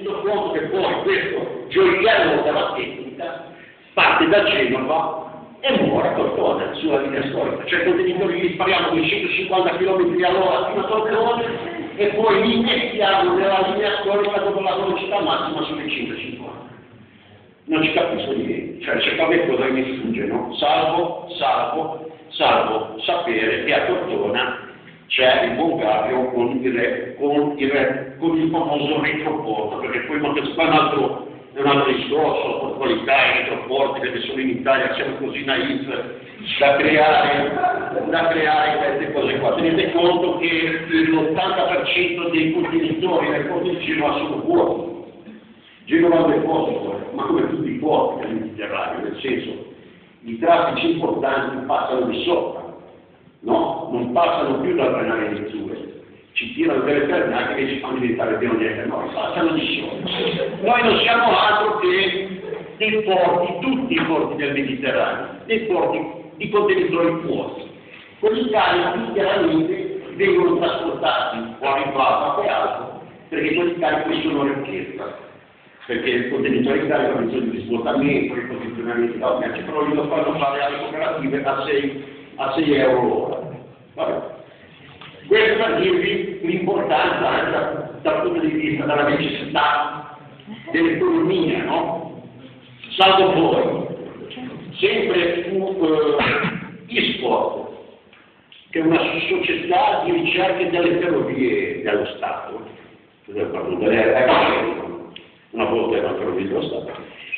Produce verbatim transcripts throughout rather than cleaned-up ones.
Tenendo conto che poi questo gioiello della tecnica parte da Genova e muore a Tortona, sulla linea storica. Cioè, contenitori lì spariamo di centocinquanta chilometri all'ora fino a Tortona e poi li mettiamo nella linea storica dove la velocità massima sono i centocinquanta. Non ci capisco niente. Cioè, c'è qualche cosa che mi sfugge, no? Salvo, salvo, salvo sapere che a Tortona c'è il buon Gabio con il, con il, con il famoso retroporto, perché poi Montespa è un altro, è un altro discorso, la portualità e i retroporti, perché sono in Italia, siamo così naif da creare, da creare queste cose qua. Tenete conto che l'ottanta per cento dei contenitori nel porto di Genova sono vuoti. Genova è un deposito, ma come tutti i porti del Mediterraneo, nel senso, i traffici importanti passano di sopra. No? Non passano più dal penale di Suez, ci tirano delle pernate che ci fanno diventare pioniere, no, passano di sopra. Noi non siamo altro che dei porti, tutti i porti del Mediterraneo, dei porti di contenitori vuoti. Quelli carichi chiaramente vengono trasportati o a ribalta o altro, perché quelli carichi sono ricchezza, perché il contenitore carico ha bisogno di svuotamento, riposizionamento da merce, però li lo fanno fare alle cooperative a sei a sei euro l'ora. Vabbè. Questo per dirvi l'importanza anche da, dal punto di vista della necessità dell'economia, no? Salvo poi, sempre su eh, Isport, che è una società di ricerche delle ferrovie dello Stato, pardon, delle aeree, una volta era una ferrovia dello Stato,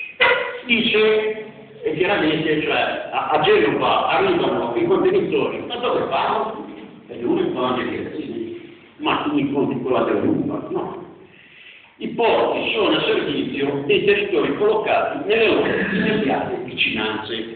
dice. E chiaramente, cioè, a, a Genova arrivano i contenitori, ma dove vanno? E uno fa dire, sì, ma tu mi conti con la Europa? No. I porti sono a servizio dei territori collocati nelle loro immediate vicinanze.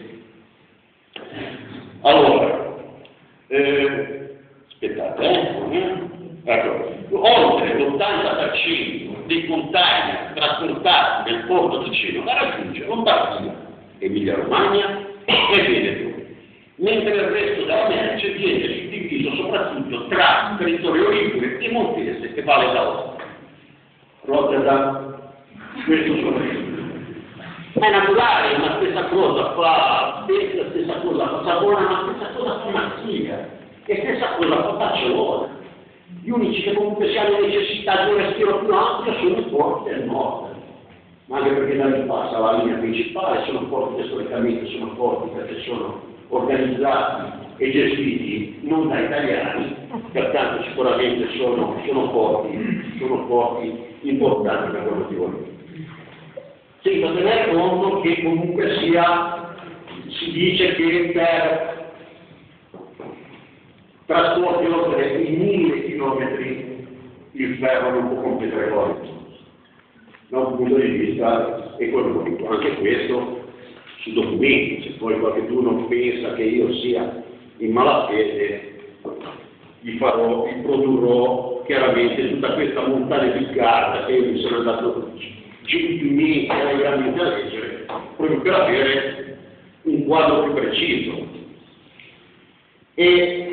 Allora, eh, aspettate, eh? Ecco, oltre l'ottanta per cento dei container trasportati nel porto di Genova raggiunge Lombardia, Emilia Romagna e Veneto, mentre il resto della merce viene suddiviso soprattutto tra il territorio ligure e Montese e Valle d'Aosta. Rotterdam, questo sono io. È naturale, una stessa cosa fa stessa, stessa cosa fa Savona, ma stessa cosa fa Marsiglia, e stessa cosa fa Barcellona. Gli unici che comunque si hanno necessità di un respiro più ampio sono i porti del nord. Ma anche perché da lì passa la linea principale, sono porti che storicamente sono porti perché sono organizzati e gestiti non da italiani, pertanto sicuramente sono, sono, porti, sono porti importanti per quel motivo lì. Senza tenere conto che comunque sia, si dice che per trasporti oltre i mille chilometri il ferro non può competere l'olio. Da un punto di vista economico, anche questo su documenti. Se poi qualcuno pensa che io sia in malafede, gli farò, gli produrrò chiaramente tutta questa montagna di carta che io mi sono andato gentilmente e realmente a leggere, proprio per avere un quadro più preciso. E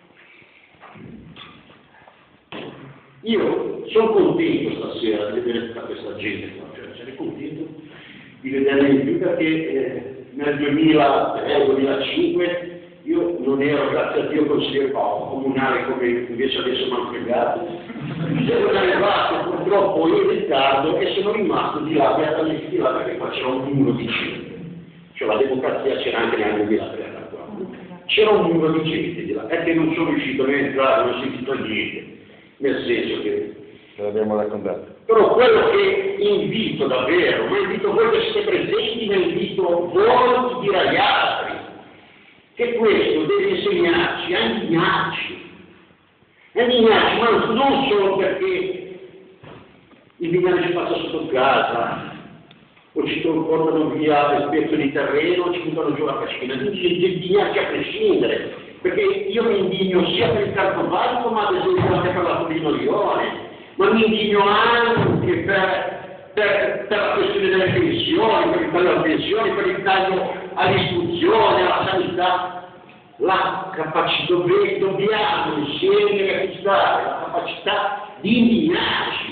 io sono contento stasera di vedere tutta questa gente qua, cioè sarei contento di vederla in più perché eh, nel duemilatré duemilacinque io non ero, grazie a Dio, consigliere comunale come invece adesso mi hanno fregato. Sono arrivato purtroppo in ritardo e sono rimasto di là, beatamente di là, perché qua c'era un muro di gente. Cioè la democrazia c'era anche nel duemilatré. C'era un muro di gente di là, perché non sono riuscito a entrare, non ho sentito niente. Nel senso che ce l'abbiamo raccontato. Però quello che invito davvero, ma invito voi che siete presenti, ma invito voi di dire agli altri, che questo deve insegnarci a indignarci, a indignarci, ma non solo perché il bigname ci passa sotto casa, o ci portano via le spezze di terreno, o ci buttano giù la cascina, quindi indignarci a prescindere. Perché io mi indigno sia per il cartovalico, ma ad esempio anche per la Torino Lione, ma mi indigno anche per, per, per la questione delle pensioni, per il taglio alle pensioni, per il taglio all'istruzione, alla sanità. La capacità, dobbiamo insieme acquistare la capacità di indignarci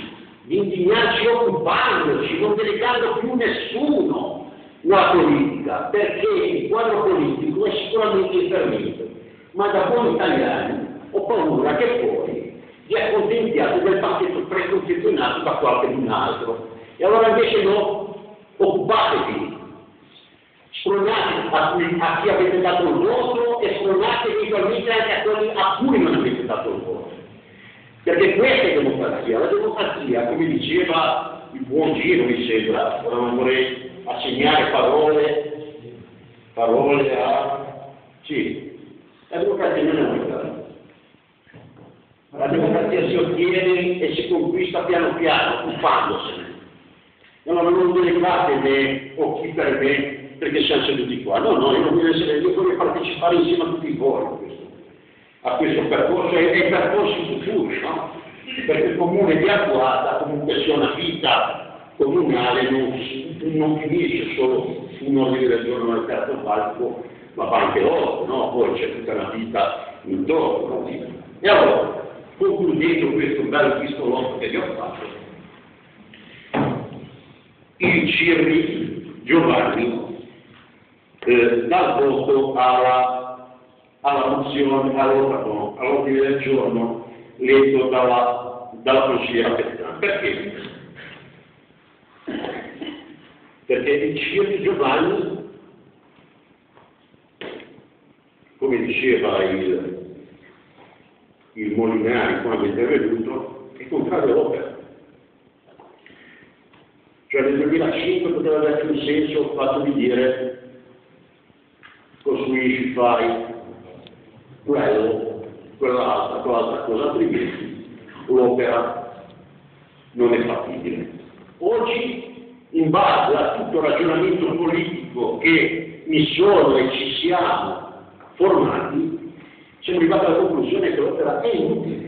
di indignarci occupandoci, non delegando più nessuno la politica, perché il quadro politico è sicuramente infermito, ma da buoni italiani ho paura che poi vi accontentiate del pacchetto preconfezionato da qualche un altro. E allora invece no, occupatevi, spronate a, a chi avete dato il voto e spronate eventualmente anche a quelli a cui non avete dato il voto. Perché questa è democrazia. La democrazia, come diceva il buon Gino, mi sembra, ora non vorrei assegnare parole, parole a... Sì, la democrazia non è una. La democrazia si ottiene e si conquista piano piano, occupandosene. Allora non delegate me o chi per me perché siamo seduti qua. No, no, io non voglio essere, io voglio partecipare insieme a tutti voi a questo, a questo percorso e ai percorsi futuri, no? Perché il comune di Arquata comunque sia una vita comunale, non, non finisce solo un ordine del giorno nel terzo palco, ma va anche oltre, no? Poi c'è tutta una vita intorno. No? E allora, concludendo questo bel pistolotto che vi ho fatto, il Cirri Giovanni eh, dà il voto alla, alla mozione, all'ordine del giorno letto dalla, dalla consigliera Pezzani. Perché? Perché il Cirri Giovanni, come diceva il, il Molinari quando è intervenuto, è contrario all'opera. Cioè nel duemilacinque poteva darci un senso il fatto di dire costruisci, fai quello, quell'altra, quell'altra cosa, altrimenti l'opera non è fattibile. Oggi, in base a tutto il ragionamento politico che mi sono e ci siamo formati, siamo arrivati alla conclusione che l'opera è inutile.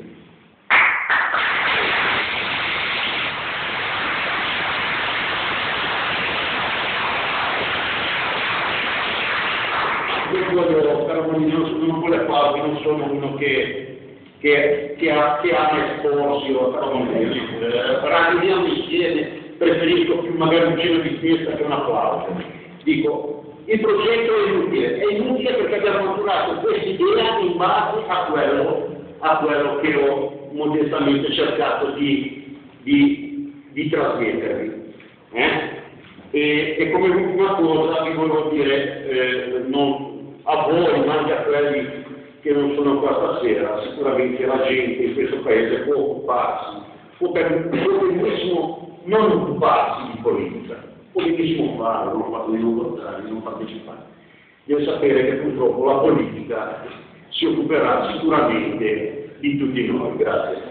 Non vuole farlo, non sono uno che, che, che, ha, che ama esporsi o ragioniamo insieme, preferisco più magari un cenno di fiesta che un applauso. Dico, il progetto è inutile, è inutile perché abbiamo maturato questa idea in base a quello, a quello che ho modestamente cercato di, di, di trasmettervi. Eh? E, e come ultima cosa vi volevo dire, eh, non, a voi, ma anche a quelli che non sono qua stasera, sicuramente la gente in questo paese può occuparsi, può, per, può benissimo non occuparsi di politica, può benissimo farlo, non ho fatto di non votare, di non partecipare. Deve sapere che purtroppo la politica si occuperà sicuramente di tutti noi. Grazie.